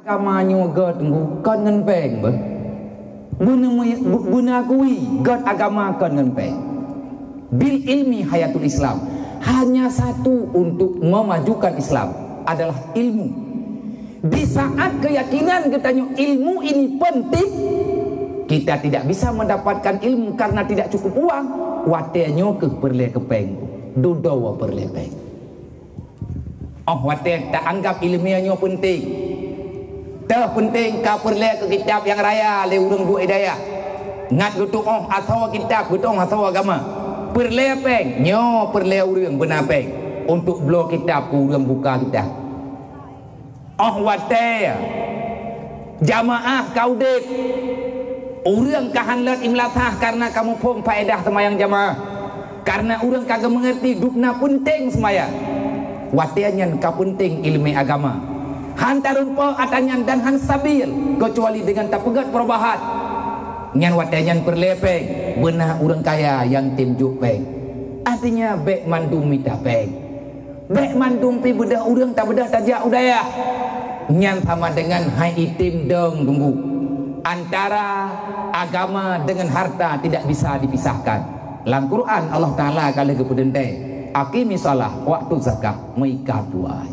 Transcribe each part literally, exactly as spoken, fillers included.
agamanya God bukan ngan peng ber guna guna kui God agama kan ngan peng bil ilmi hayatul Islam. Hanya satu untuk memajukan Islam adalah ilmu. Di saat keyakinan katanya ilmu ini penting, kita tidak bisa mendapatkan ilmu karena tidak cukup uang. Watenya ke perle ke peng dudawa perle peng. Oh wate tak anggap ilmiahnya penting. Tah penting ka perle ke kitab yang raya le urang dua hidayah. Ngat gutu oh atau kitab gutu oh atau agama. Perle peng nyo perle urang benar peng untuk belo kitab ku urang buka kitab. Oh wate jamaah kau dek urang kahanlat imlatah karena kamu pun faedah semayang jamaah. Karena urang kagak mengerti dukna penting semayang. Watianyan ka penting ilmu agama. Hantarun po atanyan dan han sabil kecuali dengan tak pegat perubahan. Nyan watianyan perlepeng benar urang kaya yang tim jupeng. Artinya bek mandum mita peng. Bek mandum pi bedah urang tak bedah tajak udaya. Nyan sama dengan hai itim deng tunggu. Antara agama dengan harta tidak bisa dipisahkan. Dalam Quran Allah Ta'ala kali kepedente akimi salah waktu zakat meikat tuai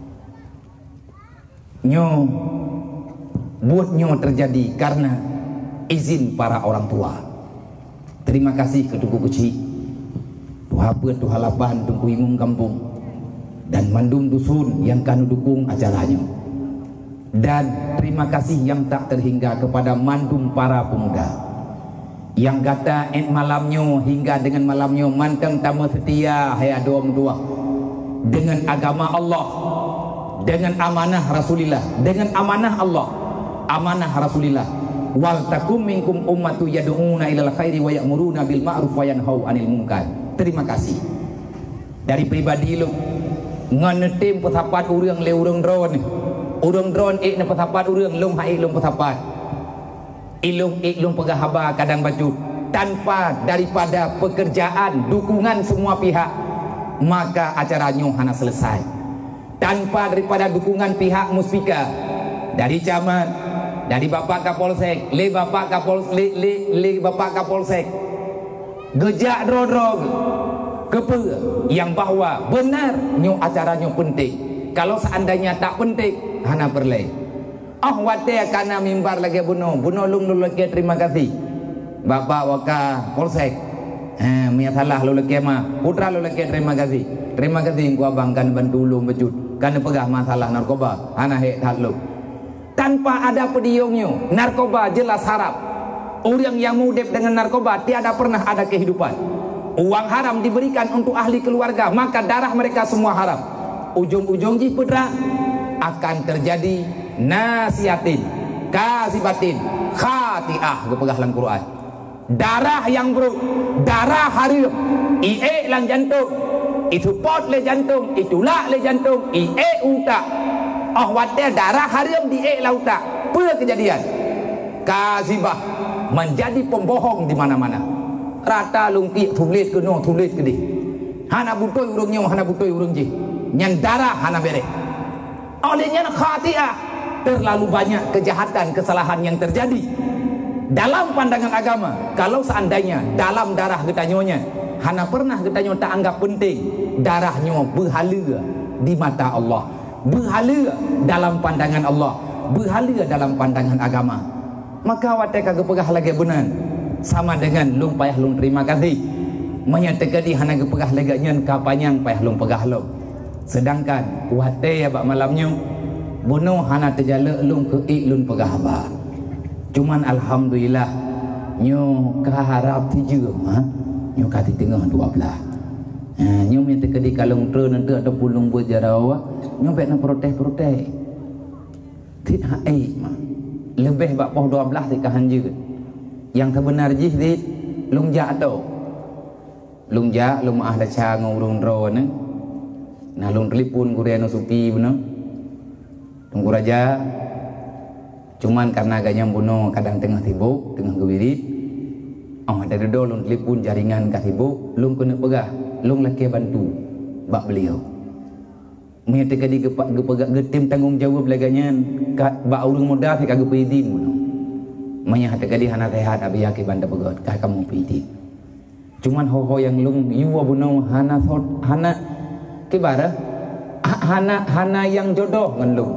nyo buatnya terjadi karena izin para orang tua. Terima kasih ke Tuku Kecil Tuhapeut Tuhalapan Tungku Imum Kampung dan mandum dusun yang kanu dukung acaranya. Dan terima kasih yang tak terhingga kepada mandum para pemuda yang kata en malamnya hingga dengan malamnya manteng tamu setia haya dua dua dengan agama Allah, dengan amanah Rasulillah, dengan amanah Allah, amanah Rasulillah. Wal takum minkum ummatu yad'una ilal khairi wa ya'muruna bil ma'ruf wa yanhau 'anil munkar. Terima kasih dari pribadi lu nganetim petapat urang le urang drone urang drone ik na petapat urang lung hai lung petapat ilung ilung pegahaba kadang baju tanpa daripada pekerjaan dukungan semua pihak maka acaranya hana selesai. Tanpa daripada dukungan pihak muspika dari camat, dari bapak kapolsek, le bapak kapolsek, le, le, le bapak kapolsek gejak drodrog kepe yang bahwa benar nyo acaranya penting. Kalau seandainya tak penting hana perle. Oh wate karena mimbar lagi bunuh bunuh lung lu lagi terima kasih bapak waka polsek eh mia salah lu lagi mah putra lu lagi terima kasih terima kasih ku abang kan bantu lu bejut kan pegah masalah narkoba ana he hat lu tanpa ada pediungnya narkoba jelas harap orang yang mudep dengan narkoba tiada pernah ada kehidupan. Uang haram diberikan untuk ahli keluarga maka darah mereka semua haram. Ujung-ujung ji putra akan terjadi nasiatin, kasibatin, khati'ah kepegah dalam Quran. Darah yang buruk, darah haram, ie lang jantung, itu pot le jantung, itu lak le jantung, ie utak. Oh wadah darah haram di ie la utak. Apa kejadian? Kasibah menjadi pembohong di mana-mana. Rata lungki tulis ke no tulis ke di. Hana butoi urungnya, hana butoi urung ji. Nyan darah hana bere. Olehnya khati'ah. Terlalu banyak kejahatan, kesalahan yang terjadi dalam pandangan agama. Kalau seandainya dalam darah getanyonya hana pernah getanyo tak anggap penting, darahnya berhala di mata Allah, berhala dalam pandangan Allah, berhala dalam pandangan agama. Maka wate kagak pegah lagi benar sama dengan lung payah lung terima kasih menyatakan di hana gepegah lagi nyen kapanyang payah lung pegah lung. Sedangkan wate ya bak malamnya bunuh hana terjala lung ke iklun pegahaba. Cuman alhamdulillah nyo kaharap tujuh ha nyo kati tengah dua belas. Ha nyo minta ke di kalung tren nanti ada pulung berjarawa nyo bet na protes-protes. Tidak ai mah. Lebih bak poh dua belas ti kahanjeun. Yang sebenar jih di lung ja to. Lung ja lung ah da cha ngurung drone. Nah lung telipun gureno supi bener. Tunggu raja cuman karena agaknya bunuh kadang tengah sibuk tengah gewirit oh dari dulu lung telipun jaringan kah sibuk lung kena pegah lung laki bantu bak beliau Maya terkadi gepak gepegak getim tanggungjawab laganya ba urang modal ti kagak peizin mono. Maya terkadi hana rehat abi yake banda pegot kah kamu peizin. Cuman ho-ho yang lung yuwa buno hana thot hana kibara hana hana yang jodoh ngan lung.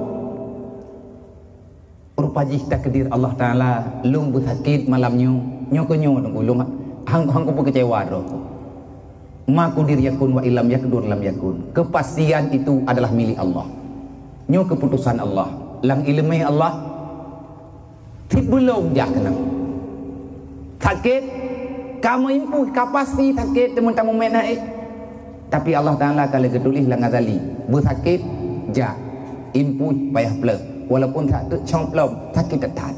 Rupajih takdir Allah Taala lung bersakit malamnya nyo ko nyo nunggu lung hang hang ko kecewa ro. Ma kudir yakun wa ilam yakdur lam yakun. Kepastian itu adalah milik Allah. Nyo keputusan Allah. Lang ilmu Allah belum jak kena. Sakit kamu impuh kapasti sakit temun tamu mena eh. Tapi Allah Taala kalau getulis lang azali. Bersakit jak impuh payah plek. Walaupun tak tu complom sakit tetap.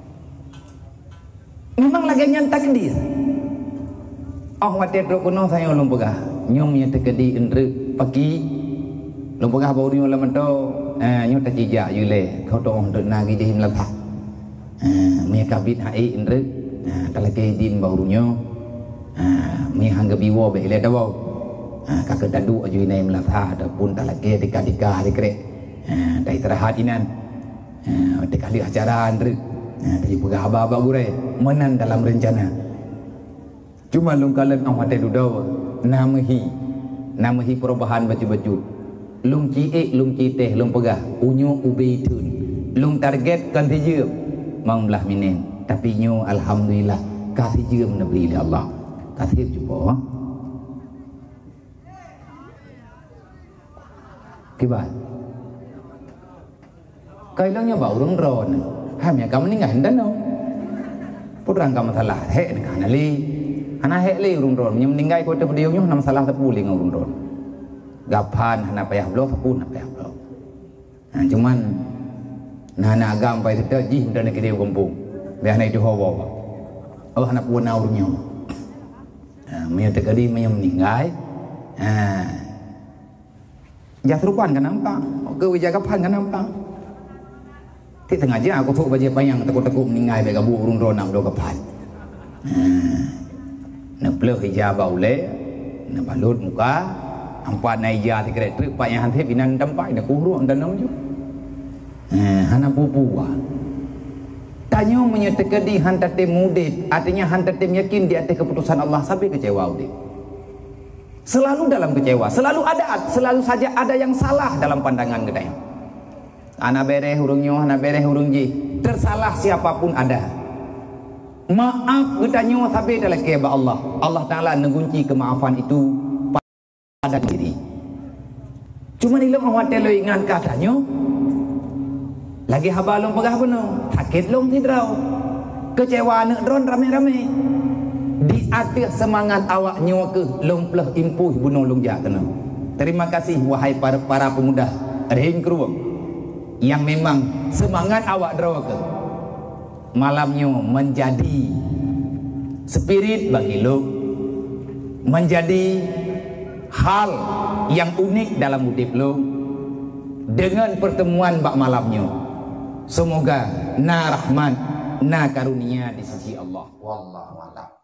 Memang lagi yang takdir. Oh mati teruk kuno saya ulung pegah. Nyom yang terkedi indre pagi. Ulung pegah baru ni ulam tu. Eh nyom tak cijak yule. Kau tu orang nagi di himlapah. Eh mia kabit hai indre. Eh kalau ke dim baru nyom. Eh mia hangga biwa be ile dawo. Eh kakak dadu aju inai himlapah ataupun tak lagi dika-dika hari kere. Eh dah istirahat inan. Eh dekali acara indre. Eh dari pegah aba-aba gure menan dalam rencana. Cuma lung kalan ang hati dudaw namahi namahi perubahan baju-baju lung ciik lung citeh lung pegah unyu ubeitun lung target kan tijum mang belah minen tapi nyu alhamdulillah kasih jum nabi Allah kasih cuba kibat kailangnya bau rong ron hamnya kamu ni ngandan no putrang kamu salah he ni kanali hana hek le urung ron nyem ninggai ko te video nyu nam salah tepu le urung ron gapan hana payah blok pun payah blok nah cuman nana agam pai te ji dan negeri kampung be hana itu hawa oh hana pun na urung nyu ah me te kadi me ninggai ah ya serupan kan nampak ke wijagapan kan nampak ti tengah je aku tu baje payang tekuk-tekuk ninggai be gabu urung ron nam do gapan nak peluk hijab baule nak balut muka empat naija ti kret truk pak yang hantep inan dampai nak kuruk dan nam ju eh hana pupu wa tanyo menyetekedi hantate mudid artinya hantate yakin di atas keputusan Allah sampai kecewa udik selalu dalam kecewa selalu ada selalu saja ada yang salah dalam pandangan gedai ana bereh hurung nyo ana bereh hurung ji tersalah siapapun ada. Maaf kita nyawa sampai dalam keba Allah. Allah Ta'ala negunci kemaafan itu pada diri. Cuma ilam awak telo ingat katanya. Lagi haba long pegah benar. Sakit long tidrau. Kecewa nak dron rame-rame. Di atas semangat awak nyawa ke long pelah impuh bunuh long jak kena. Terima kasih wahai para, para pemuda. Rehin keruang. Yang memang semangat awak draw ke. Malamnya menjadi spirit bagi lu menjadi hal yang unik dalam hidup lu dengan pertemuan bak malamnya semoga na rahmat na karunia di sisi Allah wallahu a'lam.